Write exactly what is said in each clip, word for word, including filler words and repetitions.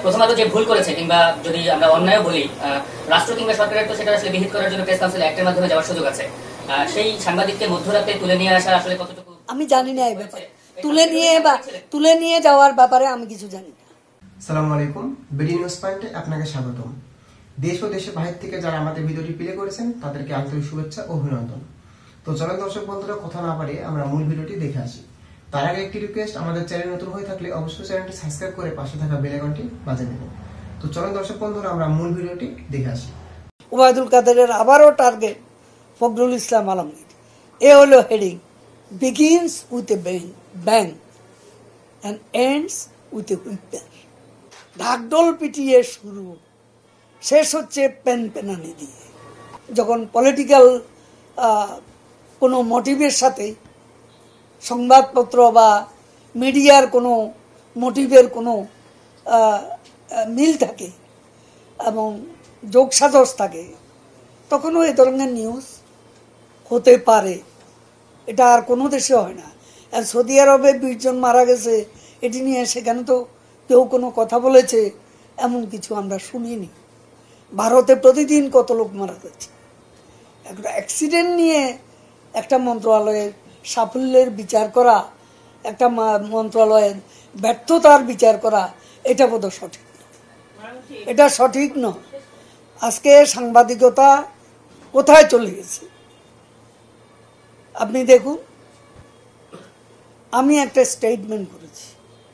প্রথম আলো যে ভুল করেছে কিংবা যদি আমরা অন্যায় বলি, রাষ্ট্র কিংবা সরকারের তো সেটা আসলে বিহিত করার জন্য প্রেস কাউন্সিল অ্যাক্টের মাধ্যমে যাওয়ার সুযোগ আছে। সেই সাংবাদিককে মধ্যরাতে তুলে নিয়ে আসা আসলে কতটুকু আমি জানি না। এই ব্যাপারে তুলে নিয়ে বা তুলে নিয়ে যাওয়ার ব্যাপারে আমি কিছু জানি না। আসসালামু আলাইকুম, বিডি নিউজ পয়েন্টে আপনাকে স্বাগতম। দেশ ও দেশের বাহির থেকে যারা আমাদের ভিডিওটি প্লে করেছেন তাদেরকে আন্তরিক শুভেচ্ছা ও অভিনন্দন। তো চলেন দর্শক বন্ধুরা, কথা না বাড়িয়ে আমরা মূল ভিডিওটি দেখে আসি। তার আগে একটি রিকোয়েস্ট, আমাদের চ্যানেল নতুন হয়ে থাকলে অবশ্যই চ্যানেলটি সাবস্ক্রাইব করে পাশে থাকা বেল আইকনটি বাজিয়ে দেবেন। তো চলেন দর্শক বন্ধুরা, আমরা মূল ভিডিওটি দেখে আসি। ওবায়দুল কাদেরের আবারও টার্গেট ফখরুল ইসলাম আলমগীর। এ হলো heading, begins with a bang and ends with a whimper. ঢাকঢোল পিটিয়ে শুরু, শেষ হচ্ছে পেন পেনানি দিয়ে। যখন পলিটিক্যাল কোনো মোটিভের সাথে সংবাদপত্র বা মিডিয়ার কোনো মোটিভের কোনো মিল থাকে এবং যোগসাজশ থাকে, তখনও এই ধরনের নিউজ হতে পারে। এটা আর কোনো দেশে হয় না। আর সৌদি আরবে বিশ জন মারা গেছে, এটি নিয়ে সেখানে তো কেউ কোনো কথা বলেছে এমন কিছু আমরা শুনিনি। ভারতে প্রতিদিন কত লোক মারা যাচ্ছে। একটা অ্যাক্সিডেন্ট নিয়ে একটা মন্ত্রণালয়ের সাফল্যের বিচার করা, একটা মন্ত্রণালয়ের ব্যর্থতার বিচার করা, এটা বোধহয় সঠিক নয়। এটা সঠিক নয়। আজকে সাংবাদিকতা কোথায় চলে গেছে আপনি দেখুন। আমি একটা স্টেটমেন্ট করেছি,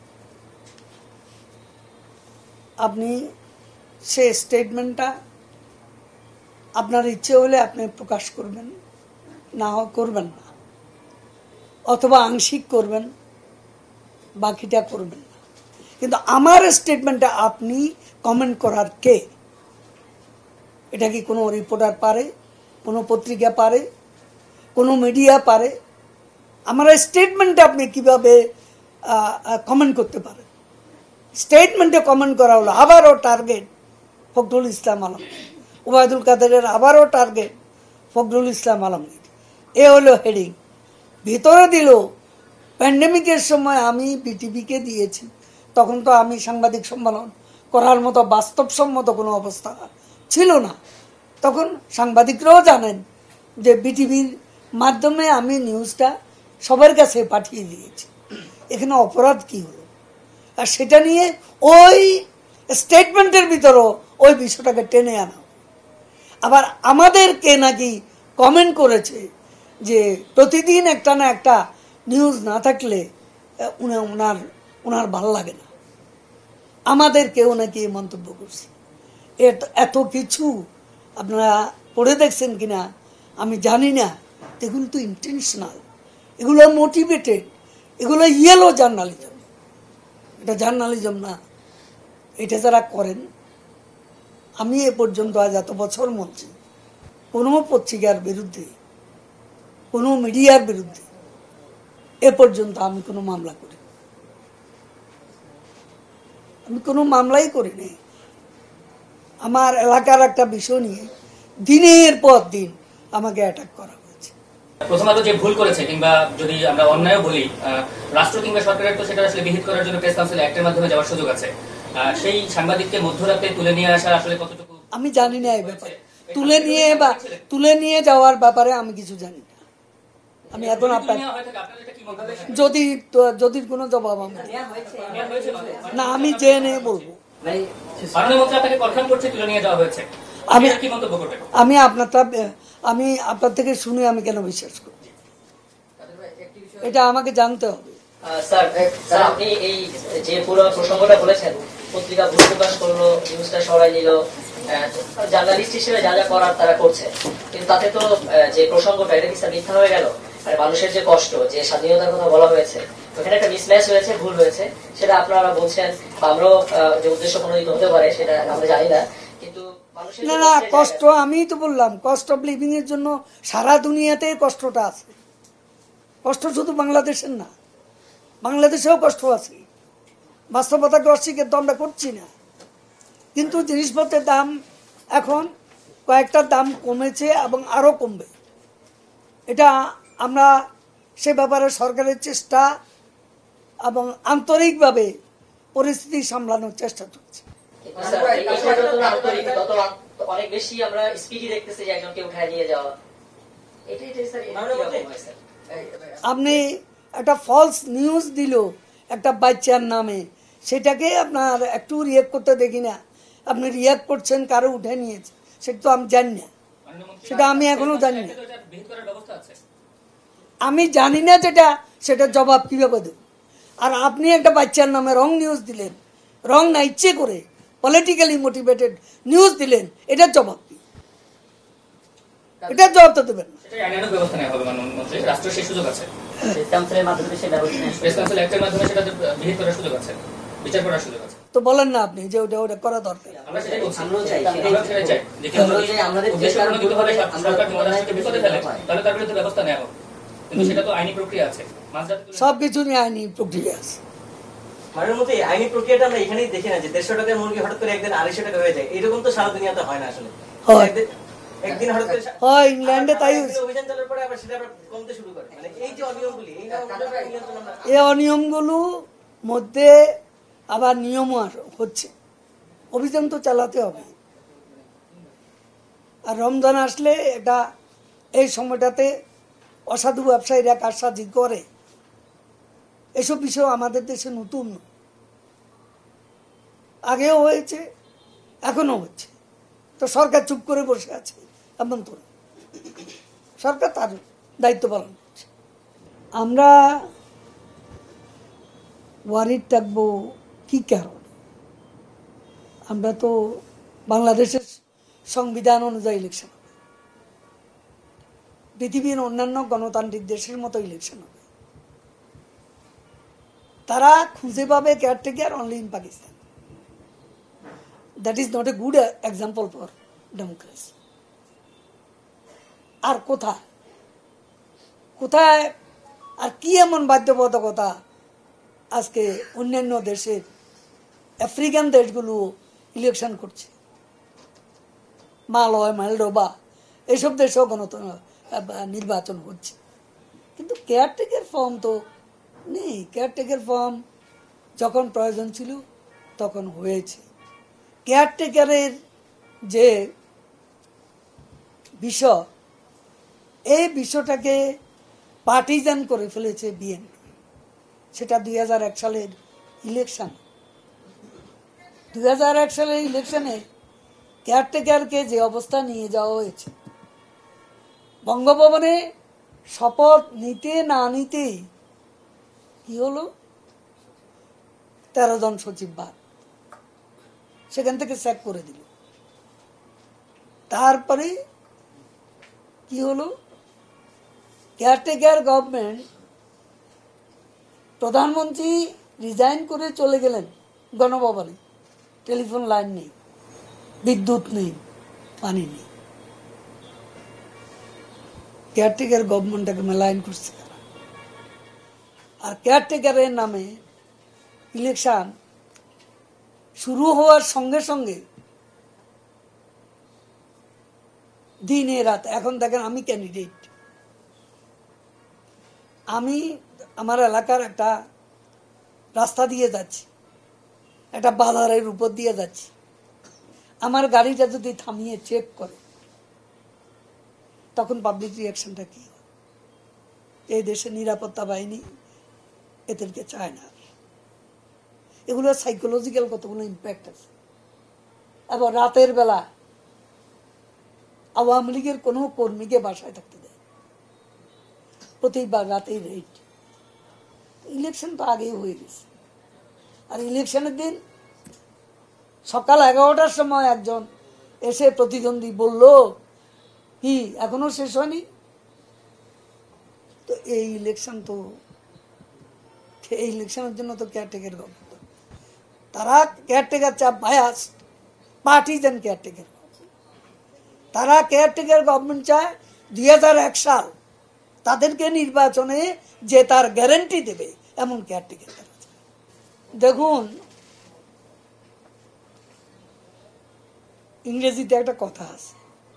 আপনি সে স্টেটমেন্টটা আপনার ইচ্ছে হলে আপনি প্রকাশ করবেন, না করবেন না, অথবা আংশিক করবেন, বাকিটা করবেন না। কিন্তু আমার স্টেটমেন্টটা আপনি কমেন্ট করার কে? এটা কি কোনো রিপোর্টার পারে, কোনো পত্রিকা পারে, কোনো মিডিয়া পারে? আমার স্টেটমেন্টে আপনি কিভাবে কমেন্ট করতে পারেন? স্টেটমেন্টে কমেন্ট করা হলো আবারও টার্গেট ফখরুল ইসলাম আলমগীর, ওবায়দুল কাদেরের আবারও টার্গেট ফখরুল ইসলাম আলমগীর। এ হলো হেডিং। ভিতরে দিল, প্যান্ডেমিকের সময় আমি বিটিভিকে দিয়েছি, তখন তো আমি সাংবাদিক সম্মেলন করার মতো বাস্তবসম্মত কোনো অবস্থা ছিল না। তখন সাংবাদিকরাও জানেন যে বিটিভির মাধ্যমে আমি নিউজটা সবার কাছে পাঠিয়ে দিয়েছি। এখানে অপরাধ কি হলো? আর সেটা নিয়ে ওই স্টেটমেন্টের ভিতরও ওই বিষয়টাকে টেনে আনা। আবার আমাদেরকে নাকি কমেন্ট করেছে যে প্রতিদিন একটা না একটা নিউজ না থাকলে ওনার ওনার ভালো লাগে না। আমাদের কেউ নাকি মন্তব্য করছে। এত কিছু আপনারা পড়ে দেখছেন কিনা আমি জানি না। এগুলো তো ইন্টেনশনাল, এগুলো মোটিভেটেড, এগুলো ইয়েলো জার্নালিজম। এটা জার্নালিজম না। এটা যারা করেন, আমি এ পর্যন্ত আজ এত বছর মধ্যে কোনো পত্রিকার বিরুদ্ধে, কোনো মিডিয়ার বিরুদ্ধে এ পর্যন্ত আমি কোনো মামলা করি আমি কোনো মামলাই করিনি। আমার এলাকার একটা বিষয় নিয়ে দিনের পর দিন আমাকে অ্যাটাক করা হয়েছে। প্রথম আলো যে ভুল করেছে কিংবা যদি আমরা অন্যায় বলি, রাষ্ট্র কিংবা সরকারের তো সেটা আসলে বিহিত করার জন্য প্রেস কাউন্সিল অ্যাক্টের মাধ্যমে যাওয়ার সুযোগ আছে। সেই সাংবাদিককে মধ্যরাতে তুলে নিয়ে আসা আসলে কতটুকু আমি জানি না। এই ব্যাপারে তুলে নিয়ে বা তুলে নিয়ে যাওয়ার ব্যাপারে আমি কিছু জানি না। আমি এখন আপনার যদি যদি কোনো জবাব আমি না, আমি জেনে বলবো। আমি আমি আপনারটা আমি আপনার থেকে শুনে আমি কেন বিশ্বাস করি? এটা আমাকে জানতে হবে। স্যার, স্যার আপনি এই যে পুরো প্রসঙ্গটা বলেছেন, পত্রিকা ভুল প্রকাশ করলো, নিউজটা সরাই নিল, জার্নালিস্ট হিসেবে যা যা করার তারা করছে, কিন্তু তাতে তো যে প্রসঙ্গটা এটা কি স্যার মিথ্যা হয়ে গেল? আর মানুষের যে কষ্ট, যে স্বাধীনতার কথা বলা হয়েছে, ওখানে একটা মিসম্যাচ হয়েছে, ভুল হয়েছে, সেটা আপনারা বলছেন। আমরাও যে উদ্দেশ্য প্রণোদিত হতে পারে সেটা আমরা জানি না, কিন্তু না না কষ্ট, আমি তো বললাম কস্ট অফ লিভিং এর জন্য সারা দুনিয়াতে কষ্টটা আছে। কষ্ট শুধু বাংলাদেশের না, বাংলাদেশেও কষ্ট আছে। বাস্তবতাকে অস্বীকার তো আমরা করছি না, কিন্তু জিনিসপত্রের দাম এখন কয়েকটা দাম কমেছে এবং আরও কমবে। এটা আমরা সে ব্যাপারে সরকারের চেষ্টা এবং আন্তরিকভাবে পরিস্থিতি সামলানোর চেষ্টা করছি। কিন্তু স্যার এই বিষয়টা তো আন্তরিক, তত অনেক বেশি আমরা স্পিডি দেখতেছি যে একজনকে উঠায় নিয়ে যাওয়া, এটাই এটাই স্যার এরকম হয় স্যার। আপনি একটা ফলস নিউজ দিল একটা বাচ্চার নামে, সেটাকে আপনার একটু রিয়াক্ট করতে দেখি না। আপনি রিয়াক্ট করছেন কারো উঠে নিয়েছে, সেটা তো আমি জানি না, সেটা আমি এখনো জানি না। আমি জানি না যেটা, সেটা জবাব কিভাবে দেব? আর আপনি একটা বাচ্চার নামে রং নিউজ দিলেন, রং না ইচ্ছে করে পলিটিক্যালি মোটিভেটেড নিউজ দিলেন, এটার জবাব কি? এটার জবাব তো দেবেন না। ব্যবস্থা নেওয়া হবে মাননীয় রাষ্ট্র সেই সুযোগ আছে, কাউন্সিলের মাধ্যমে সেই ব্যবস্থা প্রেস কাউন্সিল অ্যাক্টের মাধ্যমে সেটা বিহিত করার সুযোগ আছে, বিচার করার সুযোগ আছে। তো বলেন না আপনি যে ওটা ওটা করা দরকার। আমরা সেটাই বলছি, আমরা সেটাই চাই যে কেউ যদি উদ্দেশ্য প্রণোদিত ভাবে সরকার কিংবা রাষ্ট্রকে বিপদে ফেলে তাহলে তার বিরুদ্ধে ব্যবস্থা নেওয়া হবে, কিন্তু সেটা তো আইনি প্রক্রিয়া আছে, সবকিছু নিয়ে আইনি প্রক্রিয়া আছে। মানের মতো আইনি প্রক্রিয়াটা আমরা এখানেই দেখি না যে দেড়শো টাকার মুরগি হঠাৎ করে একদিন আড়াইশো টাকা হয়ে যায়, এরকম তো সারা দুনিয়াতে হয় না আসলে। একদিন হঠাৎ করে হয় ইংল্যান্ডে তাই অভিযান চালার পরে আবার সেটা আবার কমতে শুরু করে, মানে এই যে অনিয়মগুলি, এই অনিয়মগুলো মধ্যে আবার নিয়মও হচ্ছে, অভিযান তো চালাতে হবে। আর রমজান আসলে এটা এই সময়টাতে অসাধু ব্যবসায়ীরা কারসাজি করে, এসব বিষয় আমাদের দেশে নতুন, আগেও হয়েছে এখনো হচ্ছে। তো সরকার চুপ করে বসে আছে, এমন তো সরকার তার দায়িত্ব পালন করছে। আমরা ওয়ারিড থাকবো কি কারণ? আমরা তো বাংলাদেশের সংবিধান অনুযায়ী ইলেকশন হবে, পৃথিবীর অন্যান্য গণতান্ত্রিক দেশের মতো ইলেকশন হবে। তারা খুঁজে পাবে caretaker only in Pakistan. That is not a good example for democracy. আর কোথায় কোথায় আর কি এমন বাধ্যবাধকতা আজকে অন্যান্য দেশের আফ্রিকান দেশগুলো ইলেকশন করছে, মালয় মালডোবা এইসব দেশেও গণতন্ত্র নির্বাচন হচ্ছে, কিন্তু কেয়ারটেকার ফর্ম তো নেই। কেয়ারটেকার ফর্ম যখন প্রয়োজন ছিল তখন হয়েছে। কেয়ারটেকারের যে বিষয়, এই বিষয়টাকে পার্টিজান করে ফেলেছে বিএনপি। সেটা দুই হাজার এক সালের ইলেকশন, দুই হাজার এক সালের ইলেকশনে কেয়ারটেকারকে যে অবস্থা নিয়ে যাওয়া হয়েছে, বঙ্গভবনে শপথ নিতে না নিতেই কি হলো, তেরো জন সচিব বাদ, সেখান থেকে স্যাক করে দিল। তারপরে কি হলো, কেয়ারটেকার গভর্নমেন্ট, প্রধানমন্ত্রী রিজাইন করে চলে গেলেন গণভবনে, টেলিফোন লাইন নেই, বিদ্যুৎ নেই, পানি নেই। কেয়ারটেকার গভর্নমেন্টটাকে মেলায়ন করছে তারা। আর কেয়ারটেকারের নামে ইলেকশন শুরু হওয়ার সঙ্গে সঙ্গে দিনে রাত, এখন দেখেন আমি ক্যান্ডিডেট, আমি আমার এলাকার একটা রাস্তা দিয়ে যাচ্ছি, একটা বাজারের উপর দিয়ে যাচ্ছি, আমার গাড়িটা যদি থামিয়ে চেক করে তখন পাবলিক রিয়াকশনটা কি হয়? এই দেশে নিরাপত্তা বাহিনী এদেরকে চায় না। এগুলো সাইকোলজিক্যাল কতগুলো ইম্প্যাক্ট আছে। আবার রাতের বেলা আওয়ামী লীগের কোনো কর্মীকে বাসায় থাকতে দেয়, প্রতিবার রাতেই রেড। ইলেকশন তো আগেই হয়ে গেছে। আর ইলেকশনের দিন সকাল এগারোটার সময় একজন এসে প্রতিদ্বন্দ্বী বলল কি এখনো শেষ হয়নি। তো এই ইলেকশন তো এই ইলেকশনের জন্য তো কেয়ারটেকার গভর্নমেন্ট, তারা কেয়ারটেকার চাপ বায়াস পার্টিজান কেয়ারটেকার, তারা কেয়ারটেকার গভর্নমেন্ট চায় দুই হাজার এক সাল তাদেরকে নির্বাচনে যে তার গ্যারান্টি দেবে এমন কেয়ারটেকার। দেখুন, ইংরেজিতে একটা কথা আছে,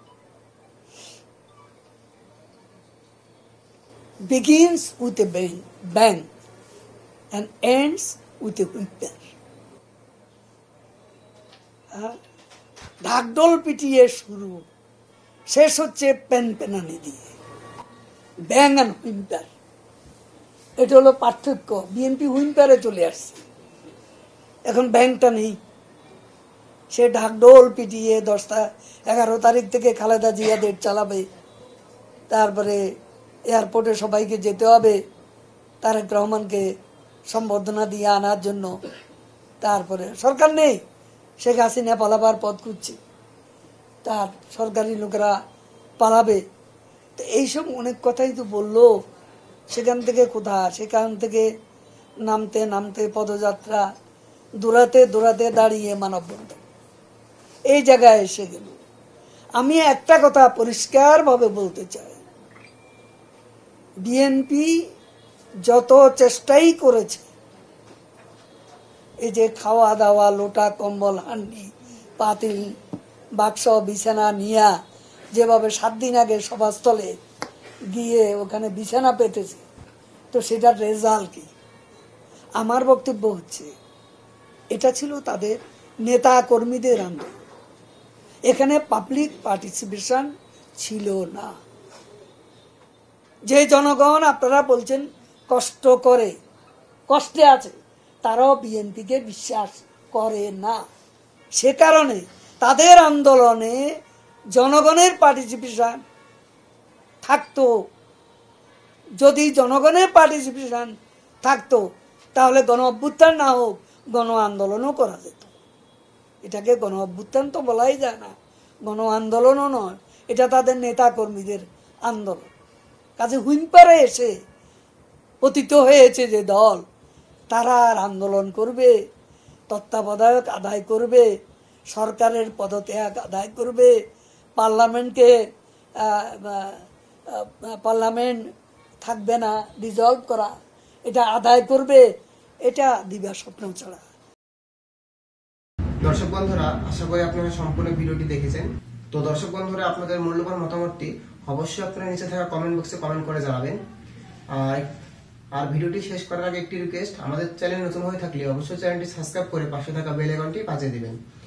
begins with a bang, bang and ends with a whimper. হ্যাঁ, ঢাকঢোল পিটিয়ে শুরু, শেষ হচ্ছে পেন পেনানি দিয়ে, ব্যাং অ্যান্ড হুইম্পার। এটা হলো পার্থক্য। বিএনপি হুইম্পারে চলে আসছে, এখন ব্যাংকটা নেই। সে ঢাকঢোল পিটিয়ে দশটা এগারো তারিখ থেকে খালেদা জিয়া ডেট চালাবে, তারপরে এয়ারপোর্টে সবাইকে যেতে হবে তারেক রহমানকে সম্বর্ধনা দিয়ে আনার জন্য। তারপরে সরকার নেই, শেখ হাসিনা পালাবার পথ খুঁজছে, তার সরকারি লোকেরা পালাবে। তো এইসব অনেক কথাই তো বললো। সেখান থেকে কোথা, সেখান থেকে নামতে নামতে পদযাত্রা, দৌড়াতে দৌড়াতে দাঁড়িয়ে মানববন্ধন, এই জায়গায় এসে গেল। আমি একটা কথা পরিষ্কারভাবে বলতে চাই, বিএনপি যত চেষ্টাই করেছে, এই যে খাওয়া দাওয়া, লোটা কম্বল হান্ডি পাতিল বাক্স বিছানা নিয়া যেভাবে সাত দিন আগে সভাস্থলে গিয়ে ওখানে বিছানা পেতেছে, তো সেটার রেজাল্ট কি? আমার বক্তব্য হচ্ছে এটা ছিল তাদের নেতা কর্মীদের আন্দোলন, এখানে পাবলিক পার্টিসিপেশন ছিল না। যে জনগণ আপনারা বলছেন কষ্ট করে, কষ্টে আছে, তারাও বিএনপিকে বিশ্বাস করে না। সে কারণে তাদের আন্দোলনে জনগণের পার্টিসিপেশন থাকতো। যদি জনগণের পার্টিসিপেশন থাকতো তাহলে গণ অভ্যুত্থান না হোক, গণ আন্দোলনও করা যেত। এটাকে গণ অভ্যুত্থান তো বলাই যায় না, গণ আন্দোলনও নয়, এটা তাদের নেতা কর্মীদের আন্দোলন। কাজে হুইম্পারে এসে পতিত হয়েছে যে দল, তারা আর আন্দোলন করবে, তত্ত্বাবধায়ক আদায় করবে, সরকারের পদত্যাগ আদায় করবে, পার্লামেন্টকে পার্লামেন্ট থাকবে না, ডিজলভ করা, এটা আদায় করবে, এটা দিবা স্বপ্ন ছাড়া। দর্শক বন্ধুরা, আশা করি আপনারা সম্পূর্ণ ভিডিওটি দেখেছেন। তো দর্শক বন্ধুরা, আপনাদের মূল্যবান মতামতটি অবশ্যই আপনারা নিচে থাকা কমেন্ট বক্সে কমেন্ট করে জানাবেন। আর আর ভিডিওটি শেষ করার আগে একটি রিকোয়েস্ট, আমাদের চ্যানেল নতুন হয়ে থাকলে অবশ্যই চ্যানেলটি সাবস্ক্রাইব করে পাশে থাকা বেল আইকনটি বাজিয়ে দিবেন।